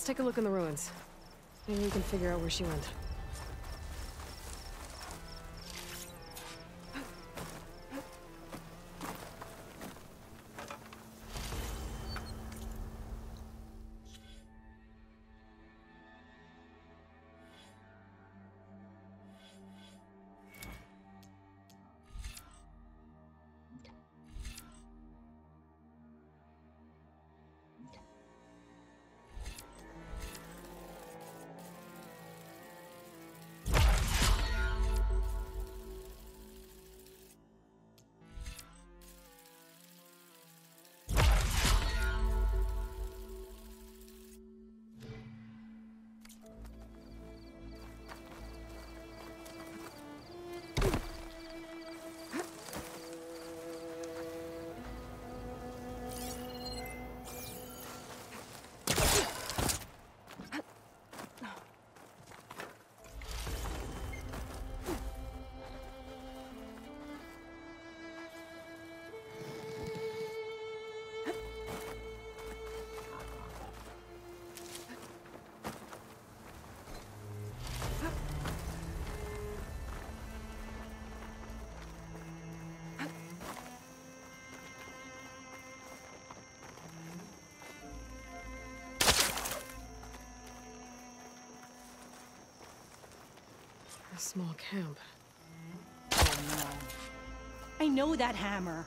take a look in the ruins. Maybe we can figure out where she went. A small camp. Oh no. I know that hammer.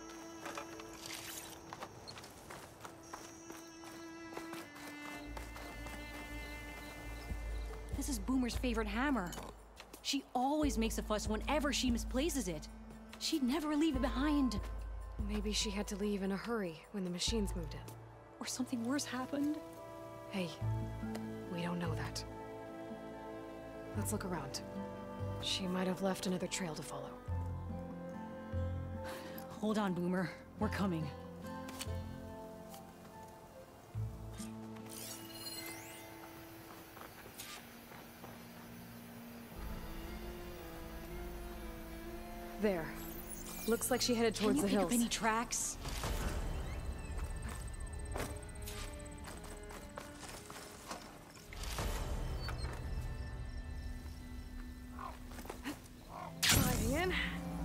This is Boomer's favorite hammer. She always makes a fuss whenever she misplaces it. She'd never leave it behind. Maybe she had to leave in a hurry when the machines moved in. Or something worse happened. Hey, we don't know that. Let's look around. She might have left another trail to follow. Hold on, Boomer. We're coming. There. Looks like she headed towards the hills. Can you pick up any tracks? Sliding in.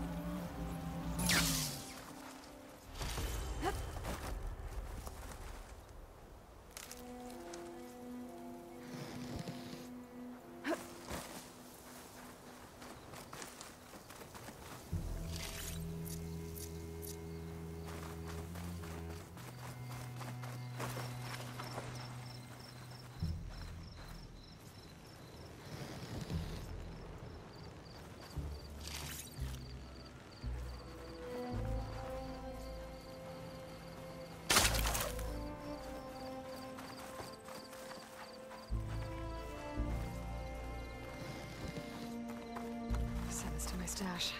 Send this to my stash.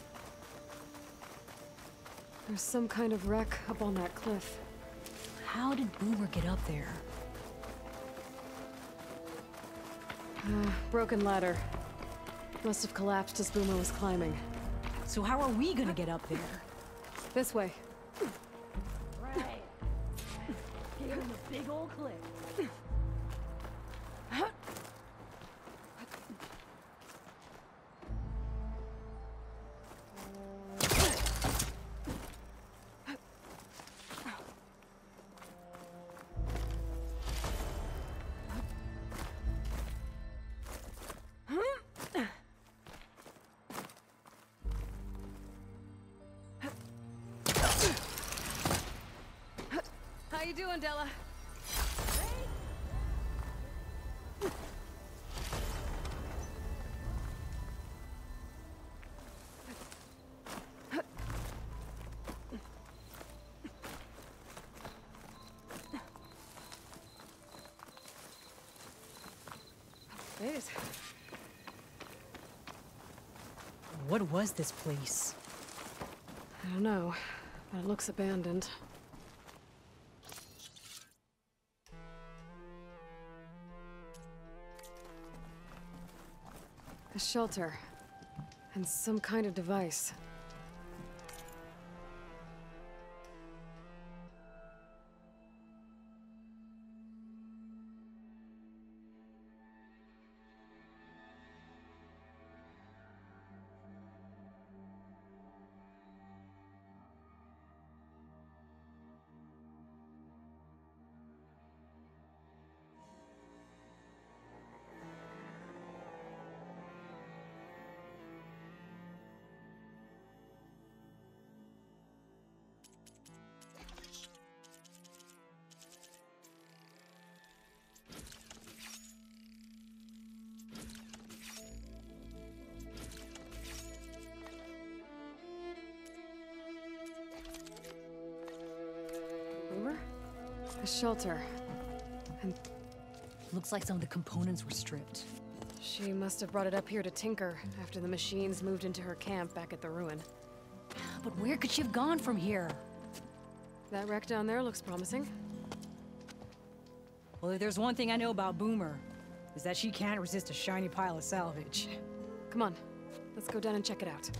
There's some kind of wreck up on that cliff. How did Boomer get up there? Broken ladder. Must have collapsed as Boomer was climbing. So how are we gonna get up there? This way. Right. Give him a big old cliff. How you doing, Della? It. What was this place? I don't know, but it looks abandoned. A shelter. And some kind of device. A shelter. And Looks like some of the components were stripped. she must have brought it up here to tinker after the machines moved into her camp back at the ruin. But where could she have gone from here? That wreck down there looks promising. Well, if there's one thing I know about Boomer, is that she can't resist a shiny pile of salvage. Come on, let's go down and check it out.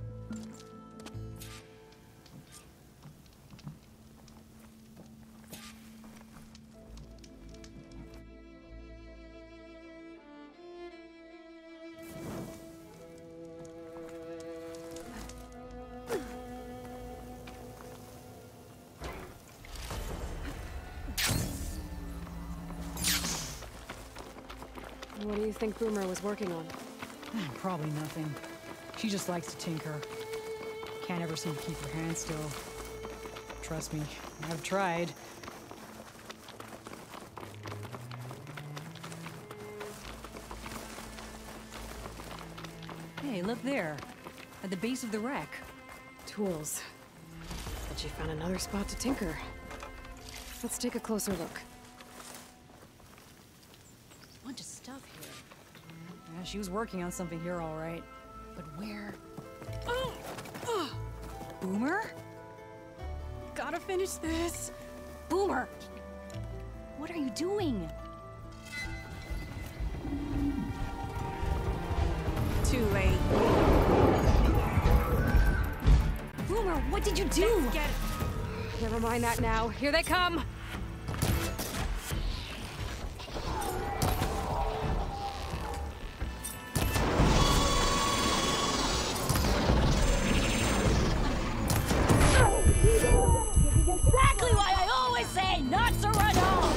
What do you think Boomer was working on? Probably nothing. She just likes to tinker. Can't ever seem to keep her hands still. Trust me, I've tried. Hey, look there. At the base of the wreck. Tools. But she found another spot to tinker. Let's take a closer look. Bunch of stuff here. Yeah, she was working on something here, all right. But where? Boomer? Gotta finish this. Boomer! What are you doing? Too late. Boomer, what did you do? Never mind that now. Here they come! Exactly why I always say not to run home!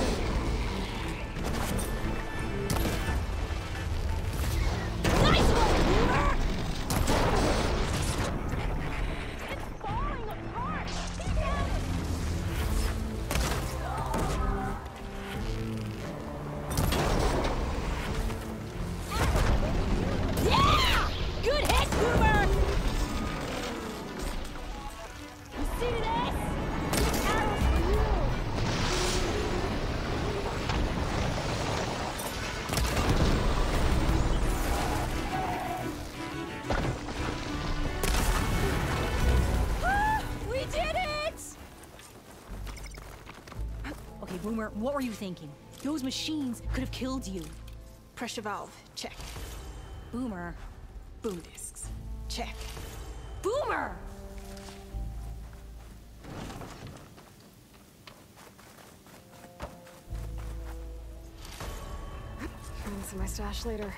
Nice one, Boomer! It's falling apart! Yeah! Good hit, Boomer! You see this? Arrows for you! We did it! Okay, Boomer, what were you thinking? Those machines could have killed you. Pressure valve, check. Boomer. Boom discs, check. Boomer! Find some of my stash later.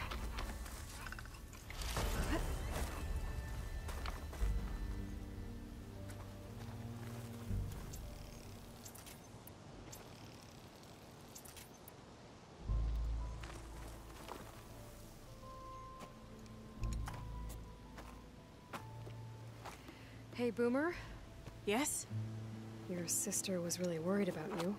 Hey, Boomer. Yes? Your sister was really worried about you.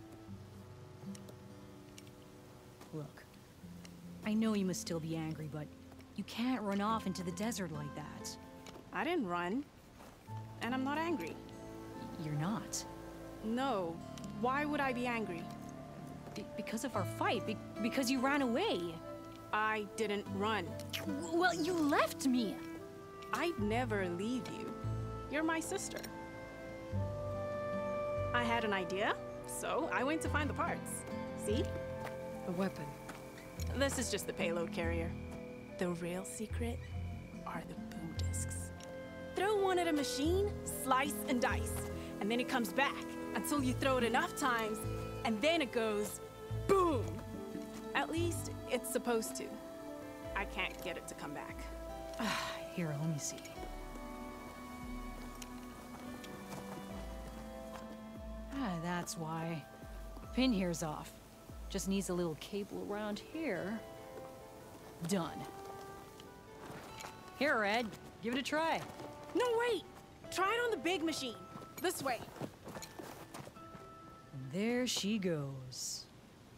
Look, I know you must still be angry, but you can't run off into the desert like that. I didn't run. And I'm not angry. You're not. No. Why would I be angry? Because of our fight, because you ran away. I didn't run. Well, you left me. I'd never leave you. You're my sister. I had an idea, so I went to find the parts. See? A weapon. This is just the payload carrier. The real secret are the boom discs. Throw one at a machine, slice and dice, and then it comes back until you throw it enough times, and then it goes boom. At least it's supposed to. I can't get it to come back. Here, let me see. That's why. Pin here's off. Just needs a little cable around here. Done. Here, Red. Give it a try. No, wait! Try it on the big machine. This way. And there she goes.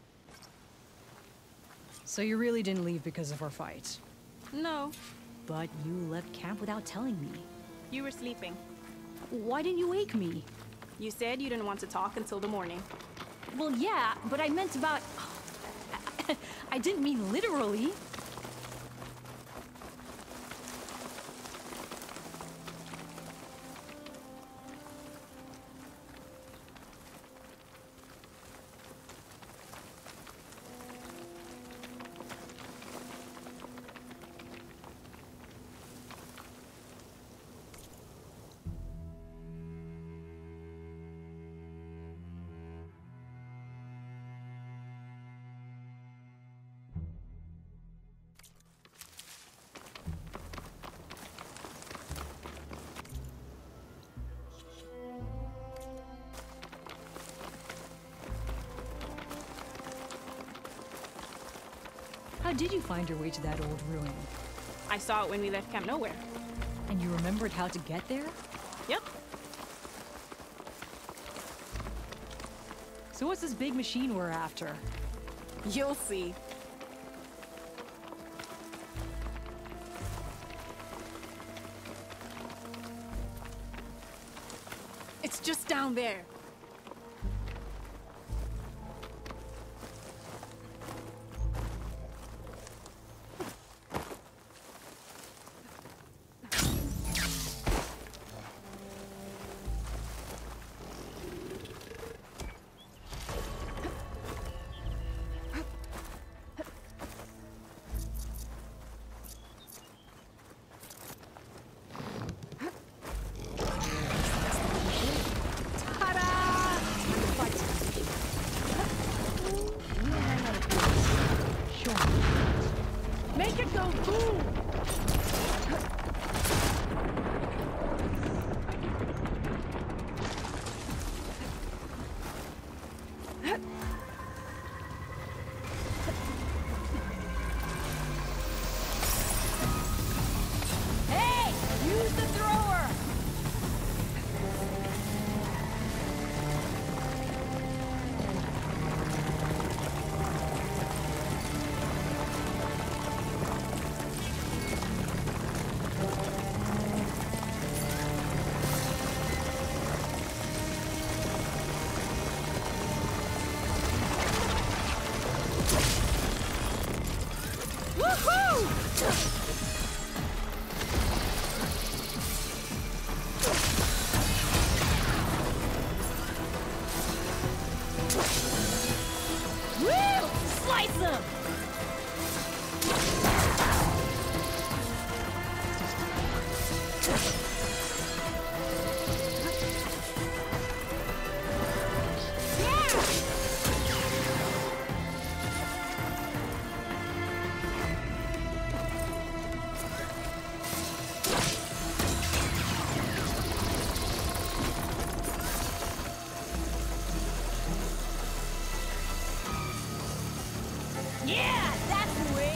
So you really didn't leave because of our fight. No, But you left camp without telling me. you were sleeping. Why didn't you wake me? You said you didn't want to talk until the morning. Well, yeah, but I meant about... I didn't mean literally. How did you find your way to that old ruin? I saw it when we left Camp Nowhere. And you remembered how to get there? Yep. So what's this big machine we're after? You'll see. It's just down there. Make it go boom! Hey! Use the thrower! Woo! Slice them! Yeah, that's the way.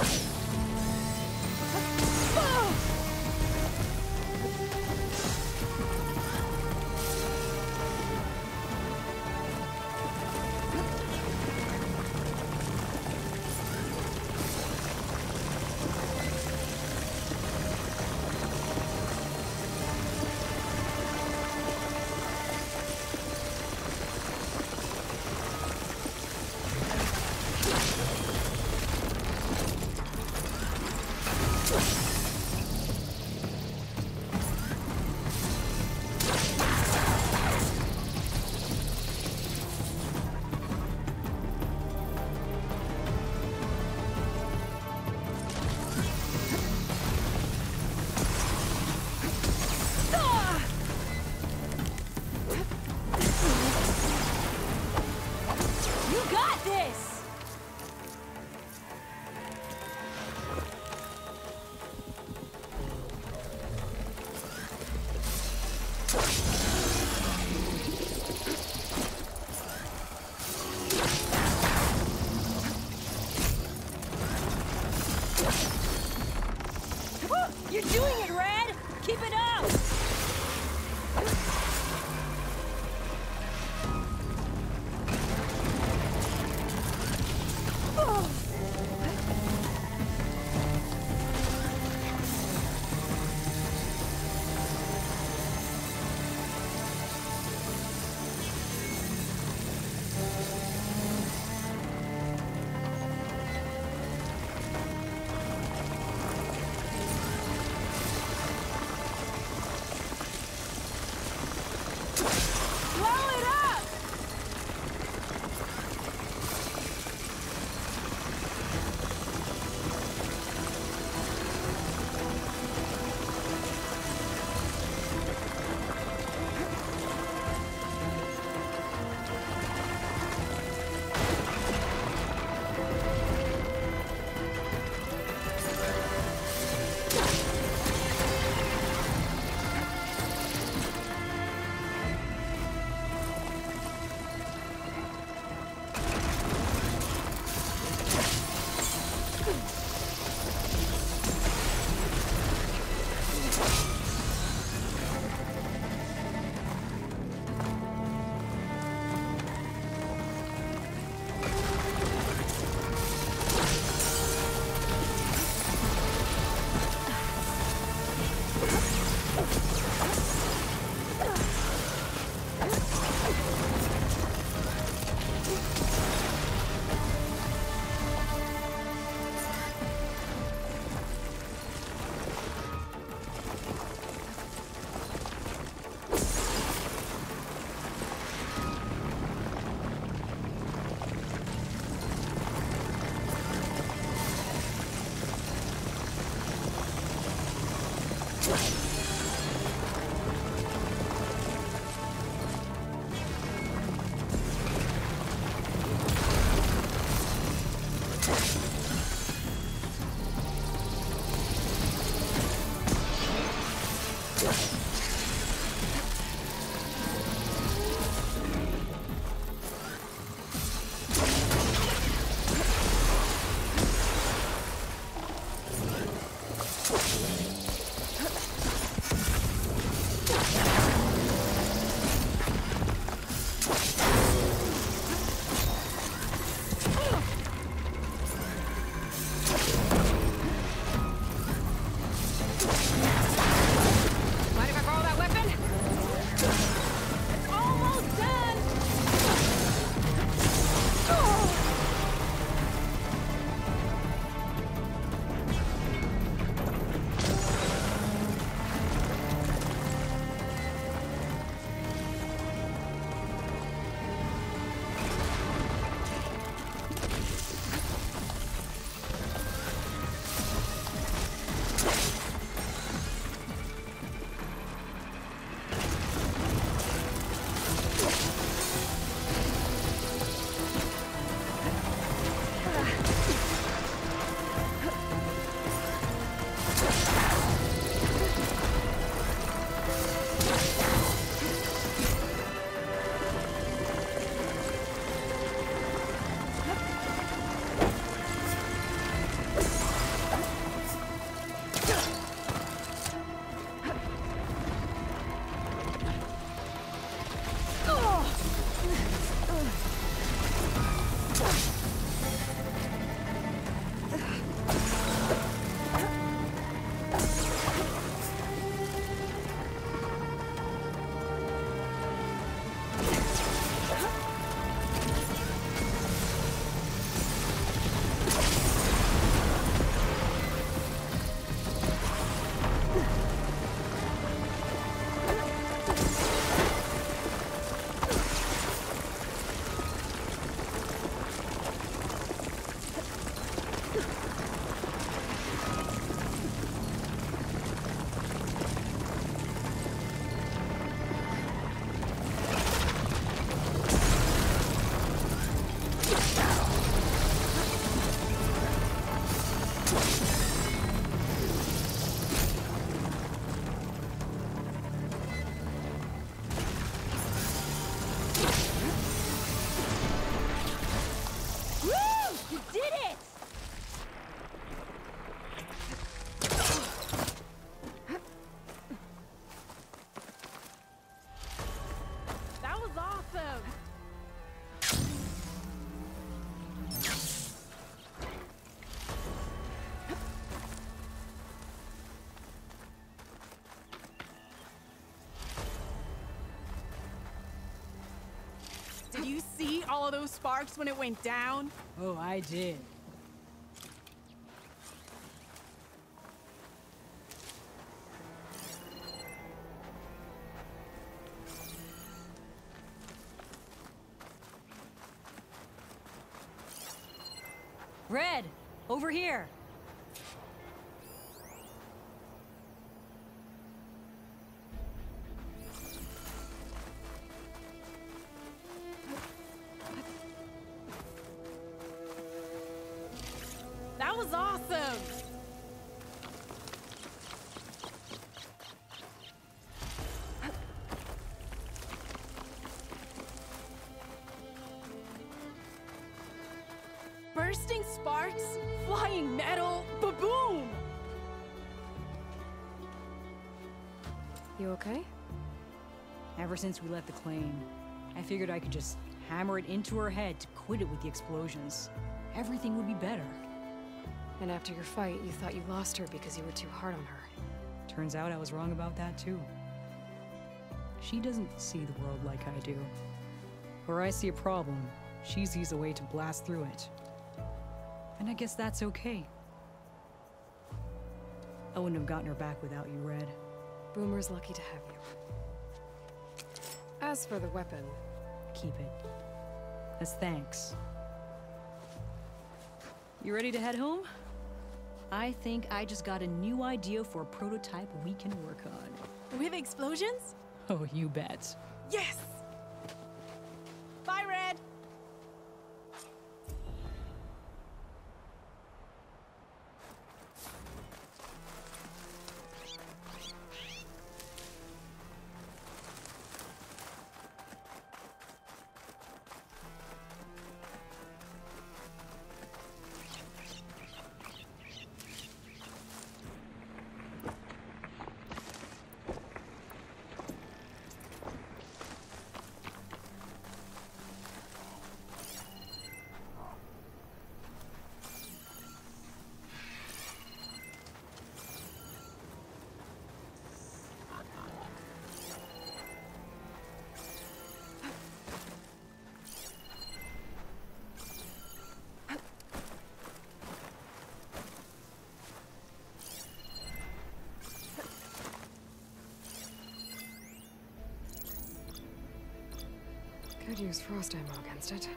You got this! You're doing it, Red! Keep it up! Did you see all of those sparks when it went down? Oh, I did. Red, over here. That was awesome! Bursting sparks flying metal baboon! You okay? Ever since we left the claim, I figured I could just hammer it into her head to quit it with the explosions. Everything would be better. And after your fight, you thought you lost her because you were too hard on her. Turns out I was wrong about that too. She doesn't see the world like I do. Where I see a problem, she sees a way to blast through it. And I guess that's okay. I wouldn't have gotten her back without you, Red. Boomer's lucky to have you. As for the weapon... Keep it. As thanks. You ready to head home? I think I just got a new idea for a prototype we can work on. With explosions? Oh, you bet. Yes! Bye, Red! Could use frost ammo against it.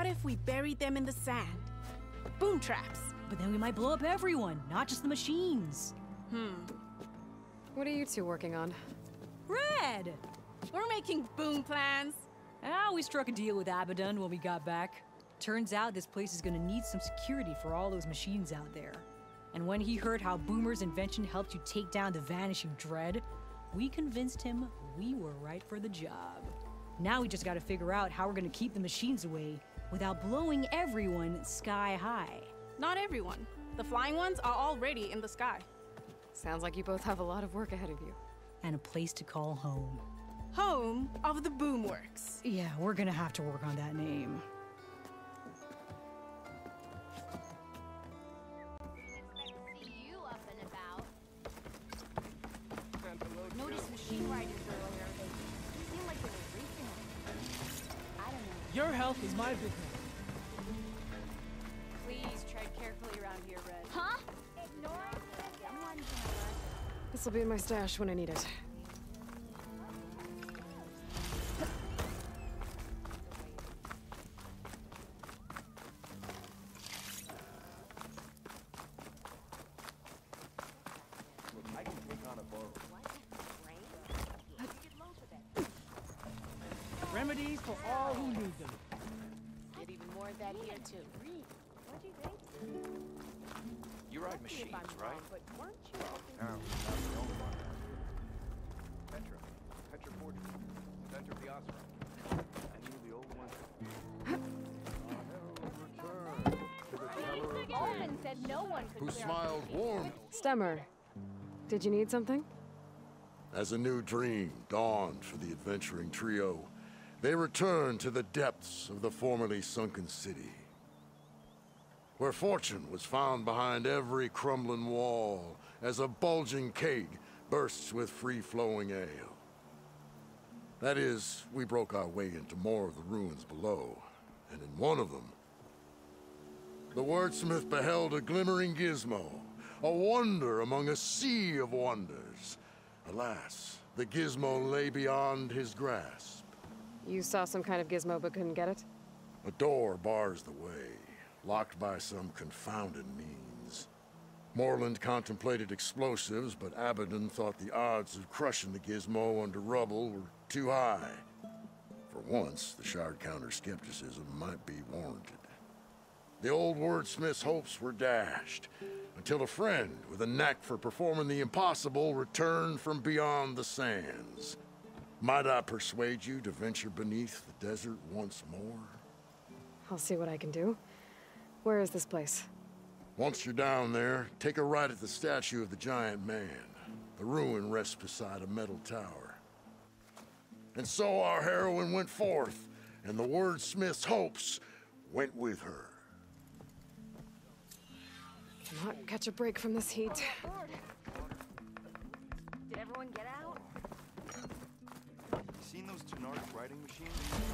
What if we buried them in the sand? Boom traps. But then we might blow up everyone, not just the machines. What are you two working on? Red! We're making boom plans. Ah, we struck a deal with Abaddon when we got back. Turns out this place is gonna need some security for all those machines out there. And when he heard how Boomer's invention helped you take down the Vanishing Dread, we convinced him we were right for the job. Now we just gotta figure out how we're gonna keep the machines away without blowing everyone sky high. Not everyone. The flying ones are already in the sky. Sounds like you both have a lot of work ahead of you. And a place to call home. Home of the Boomworks. Yeah, we're gonna have to work on that name. See you up and about. Noticed machine riders earlier. They seem like they were racing us. I don't know. Your health is my business. Please tread carefully around here, Red. Huh? Ignoring someone's gonna learn. This'll be in my stash when I need it. Remedies for all who need them. Get even more of that here, too. What'd you think? You ride machines, right? But weren't you? No, not the only one. Petra Fortune, Center Piazza. I knew the old one. Alman said no one could Who clear smiled warm Stemmer, did you need something? as a new dream dawned for the adventuring trio. They returned to the depths of the formerly sunken city, where fortune was found behind every crumbling wall as a bulging keg bursts with free-flowing ale. That is, we broke our way into more of the ruins below, and in one of them, the wordsmith beheld a glimmering gizmo, a wonder among a sea of wonders. Alas, the gizmo lay beyond his grasp. You saw some kind of gizmo but couldn't get it? A door bars the way, locked by some confounded means. Morland contemplated explosives, but Abaddon thought the odds of crushing the gizmo under rubble were too high. For once, the Shard Counter's skepticism might be warranted. The old wordsmith's hopes were dashed, until a friend with a knack for performing the impossible returned from beyond the sands. Might I persuade you to venture beneath the desert once more? I'll see what I can do. Where is this place? Once you're down there, take a right at the statue of the giant man. The ruin rests beside a metal tower. And so our heroine went forth, and the wordsmith's hopes went with her. Cannot catch a break from this heat. Did everyone get out? You seen those Tenard riding machines?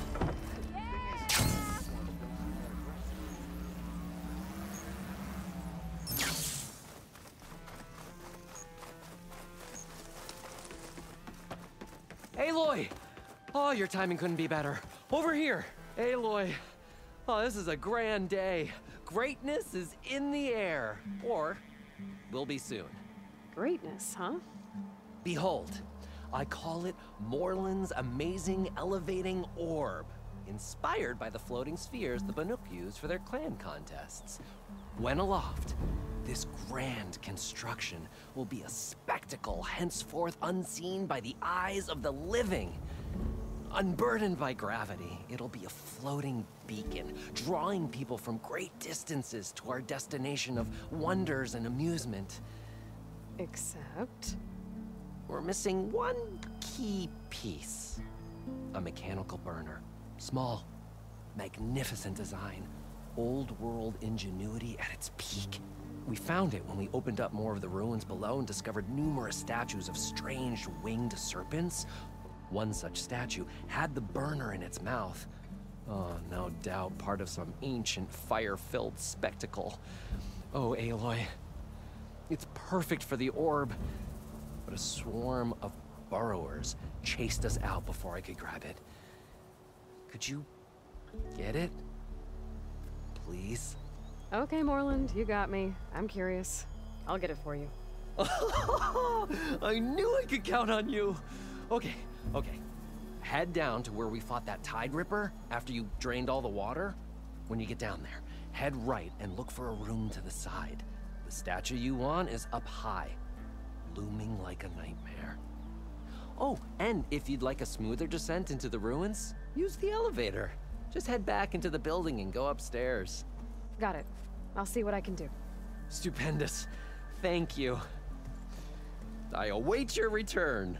Aloy! Oh, your timing couldn't be better. Over here! Aloy! Oh, this is a grand day. Greatness is in the air. Or, will be soon. Greatness, huh? Behold, I call it Morland's Amazing Elevating Orb, inspired by the floating spheres the Banuk used for their clan contests. When aloft, this grand construction will be a spectacle henceforth unseen by the eyes of the living. Unburdened by gravity, it'll be a floating beacon, drawing people from great distances to our destination of wonders and amusement. Except... We're missing one key piece. A mechanical burner. Small, magnificent design. Old world ingenuity at its peak. We found it when we opened up more of the ruins below and discovered numerous statues of strange winged serpents. One such statue had the burner in its mouth. Oh, no doubt part of some ancient fire-filled spectacle. Oh, Aloy. It's perfect for the orb. But a swarm of burrowers chased us out before I could grab it. Could you get it? please? Okay, Moreland, you got me. I'm curious. I'll get it for you. I knew I could count on you. Okay. Head down to where we fought that Tide Ripper after you drained all the water. When you get down there, head right and look for a room to the side. The statue you want is up high, looming like a nightmare. Oh, and if you'd like a smoother descent into the ruins, use the elevator. Just head back into the building and go upstairs. Got it. I'll see what I can do. Stupendous. Thank you. I await your return.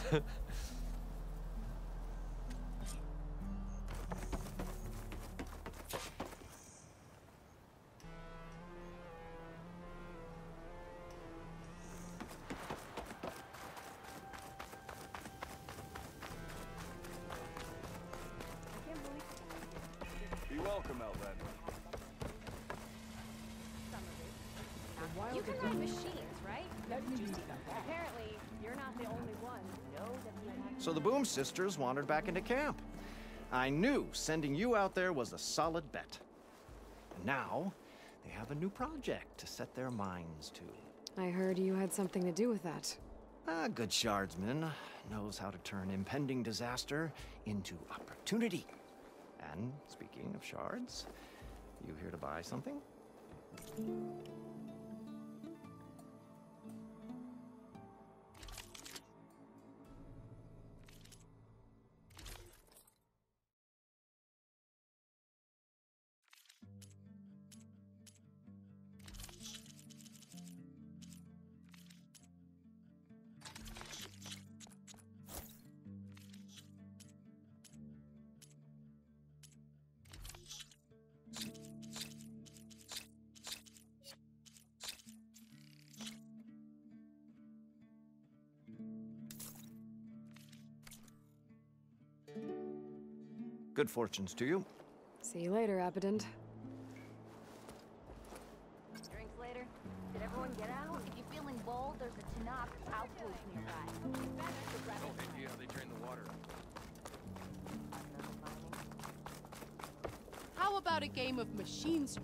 Be welcome, Outlander. You can run machines, right? Apparently, you're not the only one who knows that we have. So the Boom Sisters wandered back into camp. I knew sending you out there was a solid bet. And now, they have a new project to set their minds to. I heard you had something to do with that. A good shardsman knows how to turn impending disaster into opportunity. And speaking of shards, you here to buy something? Good fortunes to you. See you later, Abbott. Drinks later. Did everyone get out? If you're feeling bold, there's a Tanakh outpost nearby. Yeah, they drain the water. How about a game of machines?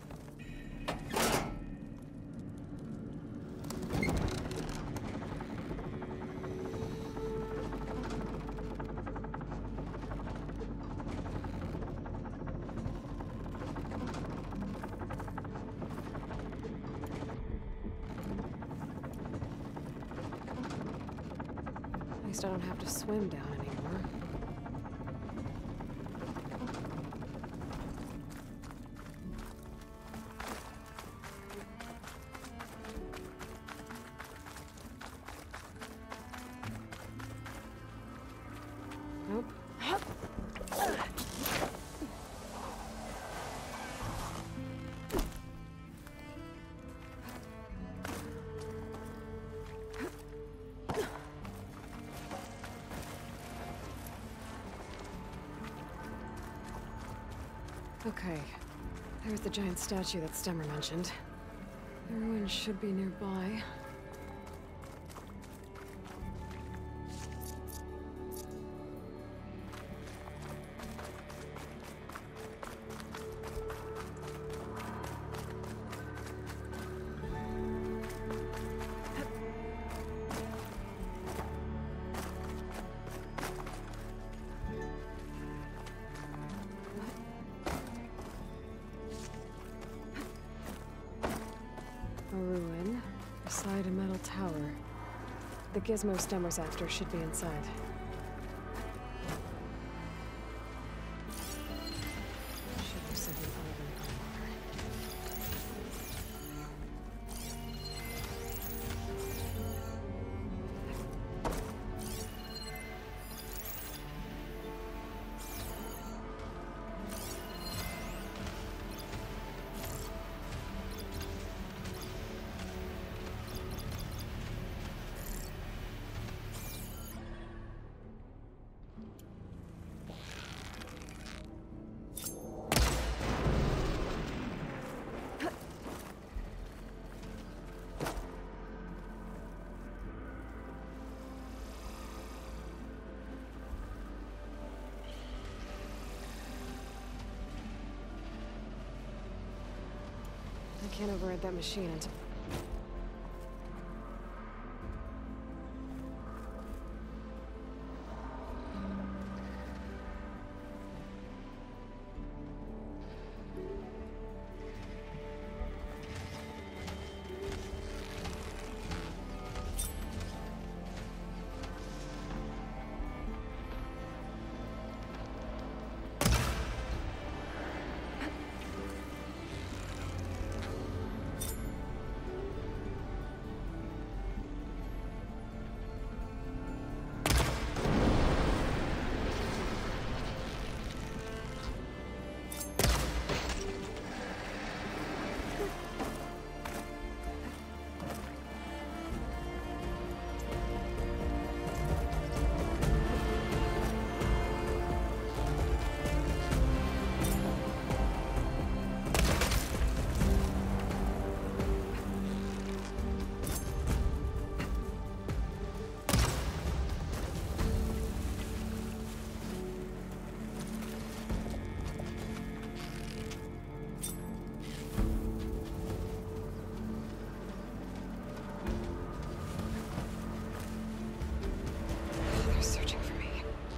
At least I don't have to swim down anymore. Nope. Okay. There's the giant statue that Stemmer mentioned. The ruins should be nearby. A ruin beside a metal tower. The gizmo Stemmer's after should be inside. Should be something other than gunpowder. can't override that machine until... They're searching for me.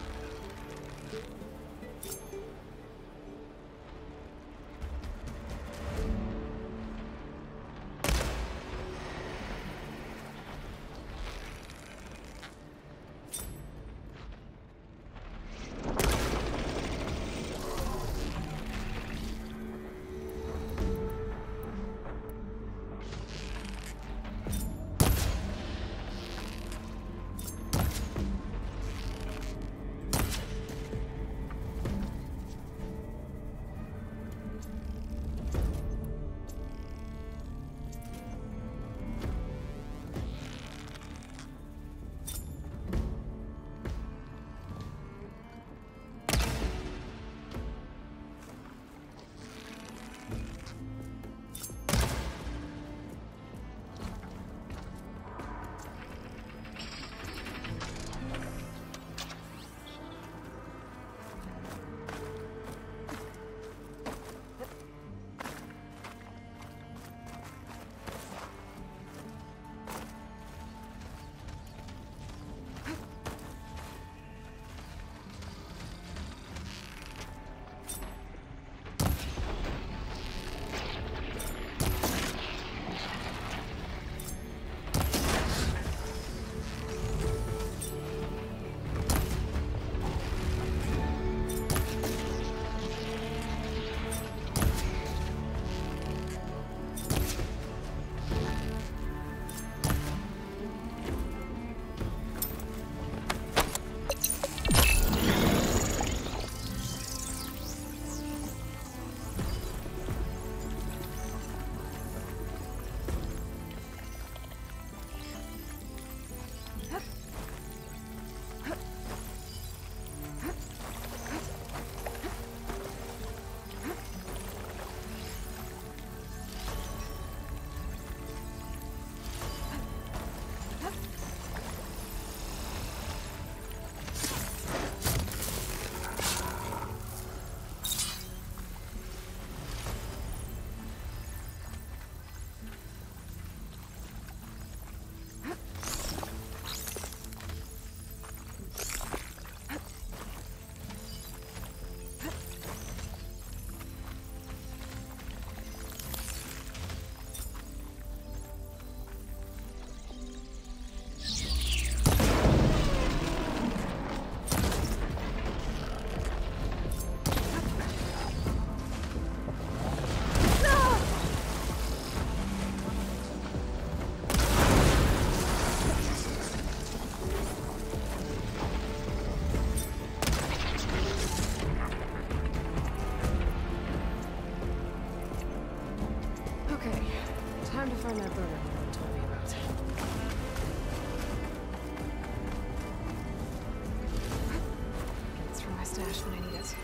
Time to find that burner Mom told me about. It's from my stash when I need it.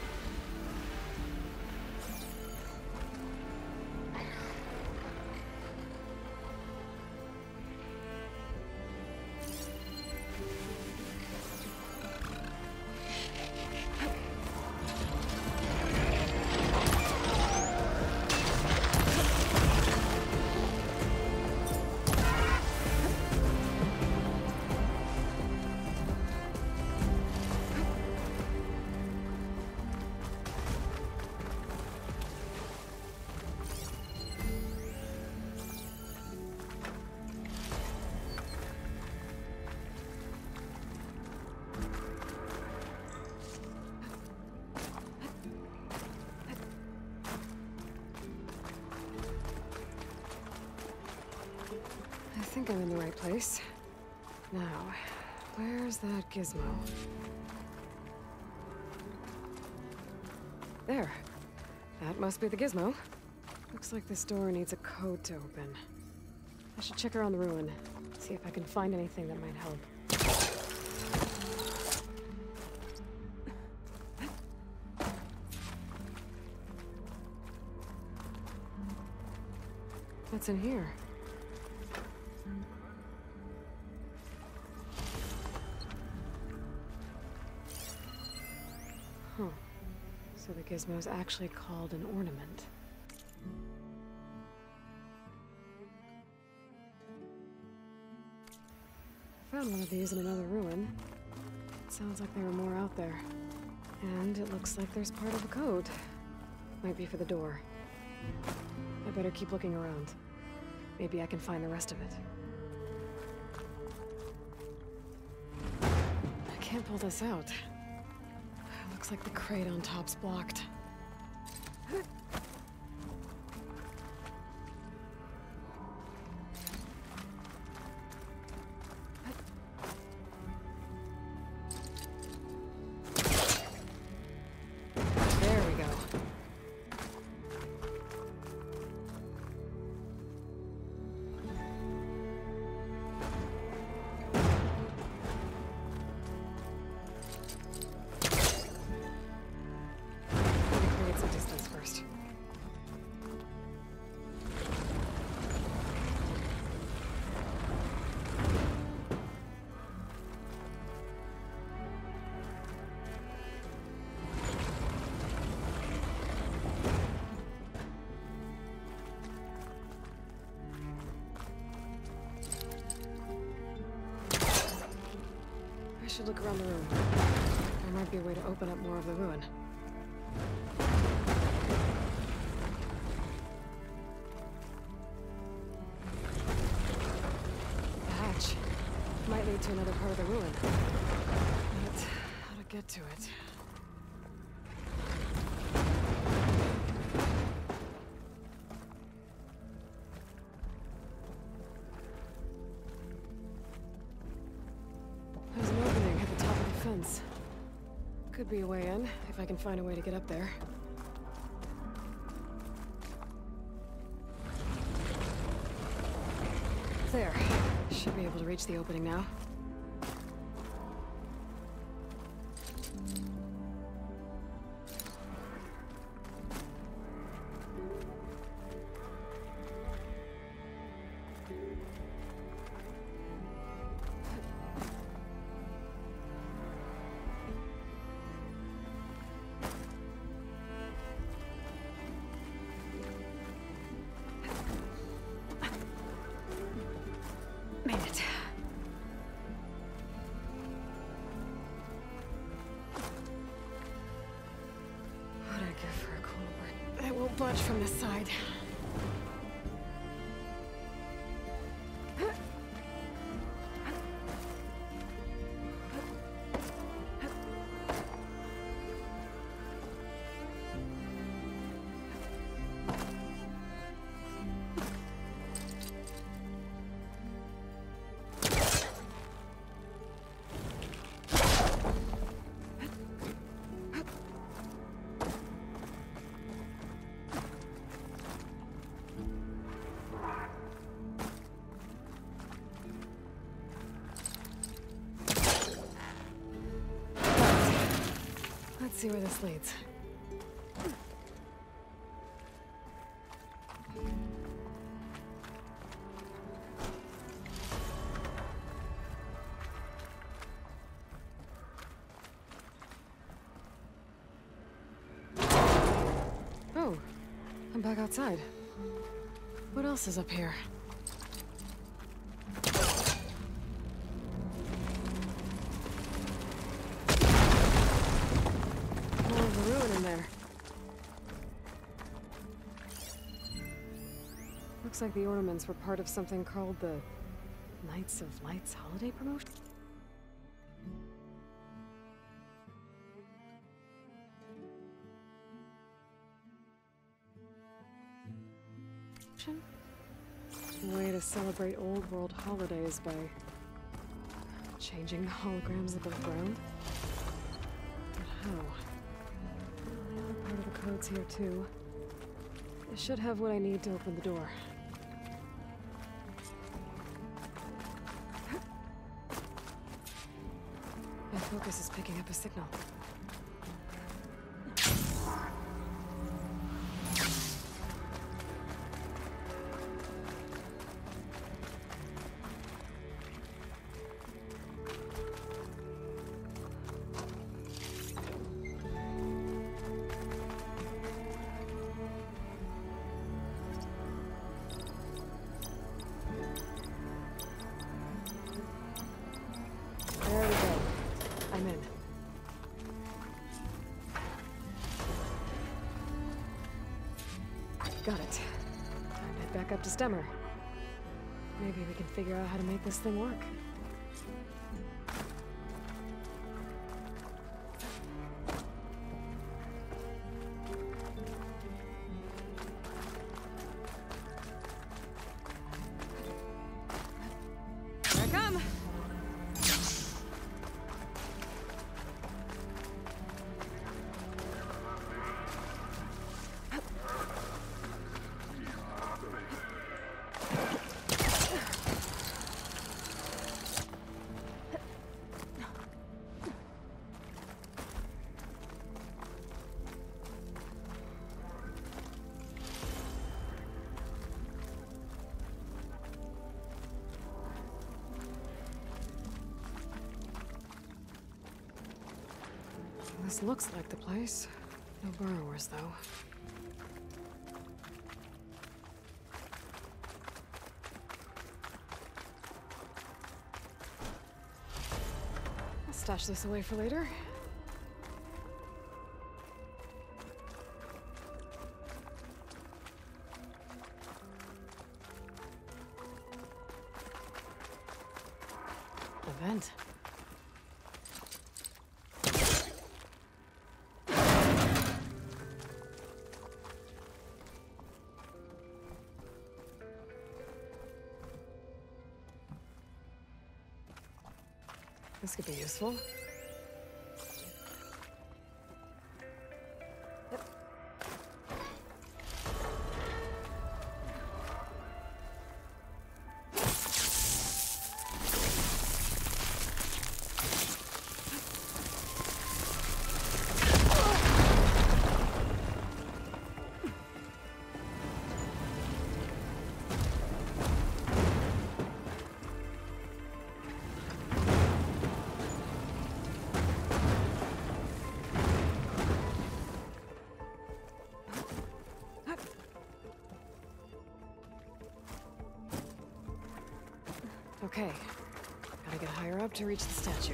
think I'm in the right place. Now, where's that gizmo? There. That must be the gizmo. Looks like this door needs a code to open. I should check around the ruin, see if I can find anything that might help. What's in here? Huh. So the gizmo's actually called an ornament. Found one of these in another ruin. It sounds like there are more out there. And it looks like there's part of a code. Might be for the door. I better keep looking around. Maybe I can find the rest of it. I can't pull this out. Looks like the crate on top's blocked. There we go. Create some distance first. I should look around the room. There might be a way to open up more of the ruin. The hatch might lead to another part of the ruin. But how to get to it? There's an opening at the top of the fence. Could be a way in, if I can find a way to get up there. There. Should be able to reach the opening now. Made it. What'd I give for a cool one? I won't budge from this side. Let's see where this leads. Oh, I'm back outside. What else is up here? More of a ruin in there. Looks like the ornaments were part of something called the Knights of Lights holiday promotion. Wait a to celebrate old world holidays by changing holograms above ground. But how? The other part of the code's here too. I should have what I need to open the door. My focus is picking up a signal. There we go. I'm in. Got it. Time to head back up to Stemmer. Maybe we can figure out how to make this thing work. Here I come! This looks like the place. No burrowers, though. I'll stash this away for later. A vent. This could be useful. Okay, gotta get higher up to reach the statue.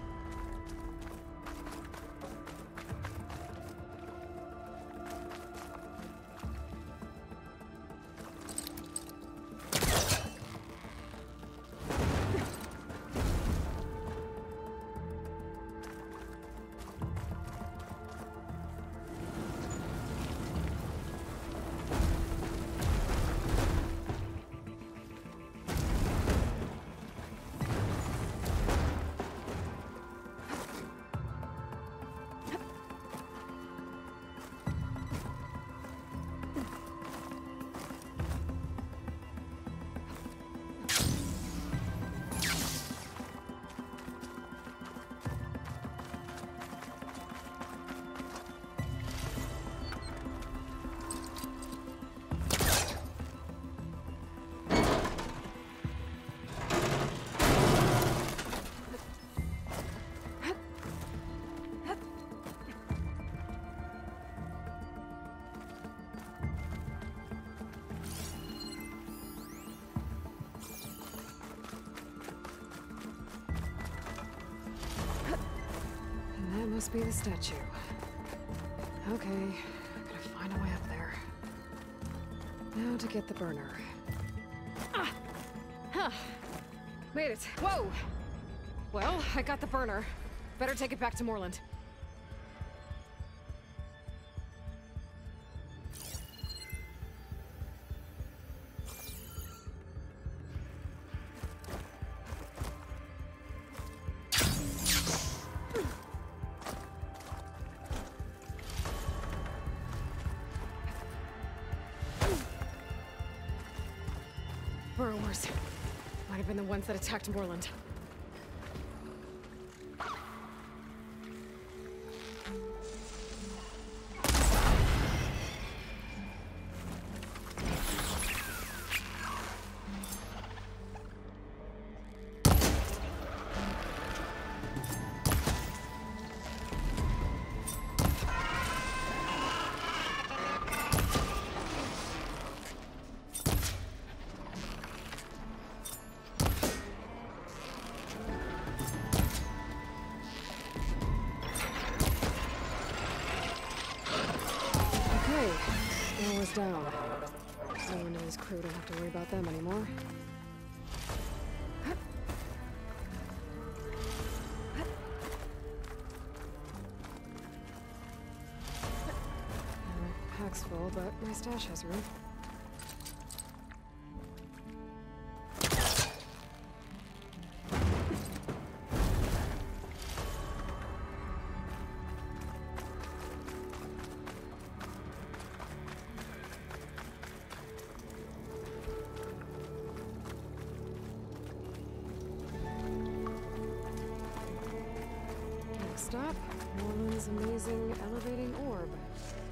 Must be the statue. Okay, gotta find a way up there. Now to get the burner. Ah! Huh. Made it. Whoa! Well, I got the burner. Better take it back to Moreland. doors. Might have been the ones that attacked Moreland. Down. No one in his crew don't have to worry about them anymore. Pack's full, but my stash has room. Stop. Moreland's amazing elevating orb.